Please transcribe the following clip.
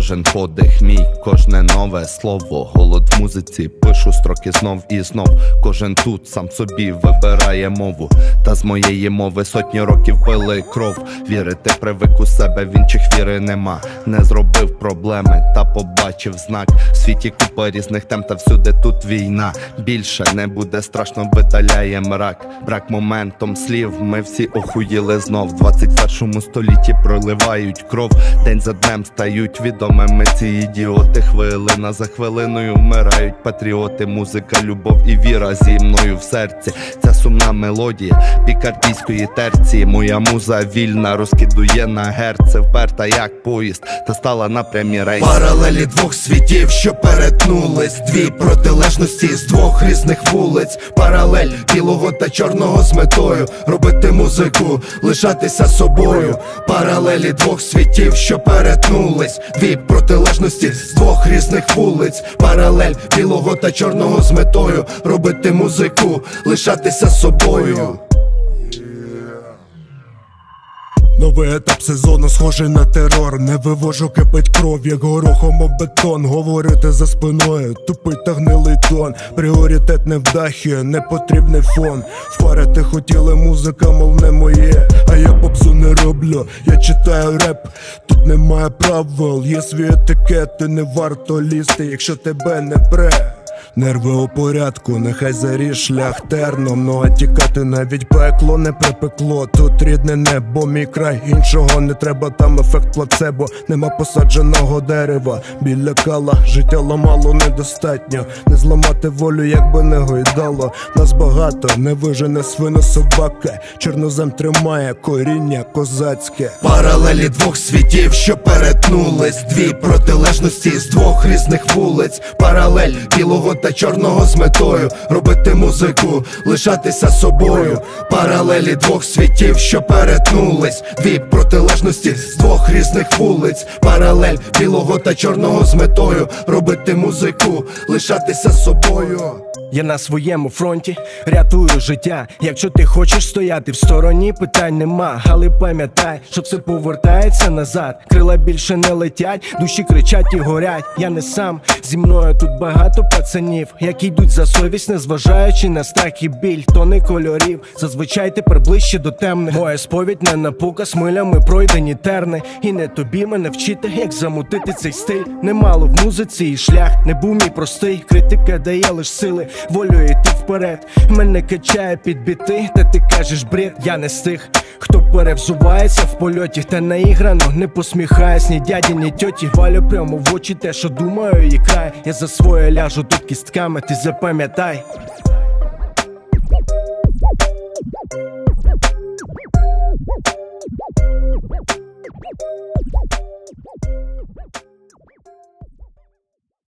Кожен подих мій, кожне нове слово. Голод в музиці, пишу строки знов і знов. Кожен тут сам собі вибирає мову. Та з моєї мови сотні років пили кров. Вірити привик у себе, в інших віри нема. Не зробив проблеми, та побачив знак. В світі купа різних тем, та всюди тут війна. Більше не буде страшно, видаляє мрак. Брак моментом слів, ми всі охуїли знов. В 21 столітті проливають кров. День за днем стають відомими ці ідіоти. Хвилина за хвилиною вмирають патріоти. Музика, любов і віра зі мною в серці. Ця сумна мелодія пікардійської терції. Моя муза вільна, розкидує на герце. Вперта як поїзд, та стала на прямі рейси. Паралелі двох світів, що перетнулись. Дві протилежності з двох різних вулиць. Паралель білого та чорного з метою робити музику, лишатися собою. Паралелі двох світів, що перетнулись. Дві протилежності з двох різних вулиць. Паралель білого та чорного з метою робити музику, лишатися собою. Новий етап сезону схожий на терор. Не вивожу, кипить кров, як горохом об бетон. Говорити за спиною, тупий та гнилий тон. Пріоритет не вдахи, не потрібний фон. Впарити хотіли, музика, мов не моє. А я попсу не роблю, я читаю реп. Тут немає правил, є свій етикет. І не варто лізти, якщо тебе не пре. Нерви у порядку, нехай заріж шлях терном. Ну а тікати навіть пекло не припекло. Тут рідне небо, мій край, іншого не треба. Там ефект плацебо, нема посадженого дерева. Біля кала життя ламало недостатньо. Не зламати волю, якби не гойдало. Нас багато, не вижене свино собака. Чорнозем тримає коріння козацьке. Паралелі двох світів, що перетнулись. Дві протилежності з двох різних вулиць. Паралель білого та чорного з метою робити музику, лишатися собою. Паралелі двох світів, що перетнулись. Дві протилежності з двох різних вулиць. Паралель білого та чорного з метою робити музику, лишатися собою. Я на своєму фронті рятую життя. Якщо ти хочеш стояти в стороні, питань нема. Але пам'ятай, що все повертається назад. Крила більше не летять, душі кричать і горять. Я не сам, зі мною тут багато пацанів, які йдуть за совість, незважаючи на страх і біль. Тони кольорів, зазвичай тепер ближче до темних. Моя сповідь не на показ, милями пройдені терни. І не тобі мене вчити, як замутити цей стиль. Немало в музиці і шлях не був мій простий. Критика дає лиш сили, волю йти вперед. Мене качає під біти, та ти кажеш бред. Я не з тих, хто перевзувається в польоті. Та наіграно не посміхаюсь ні дяді, ні тьоті. Валю прямо в очі те, що думаю і край. Я за своє ляжу тут кістками, ти запам'ятай.